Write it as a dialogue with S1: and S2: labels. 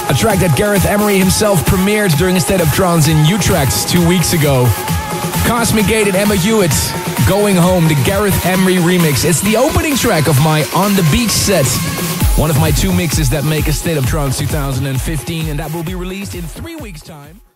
S1: A track that Gareth Emery himself premiered during a State of Trance in Utrecht 2 weeks ago. Cosmic Gate and Emma Hewitt, Going Home, the Gareth Emery remix. It's the opening track of my On the Beach set. One of my 2 mixes that make a State of Trance 2015, and that will be released in 3 weeks' time.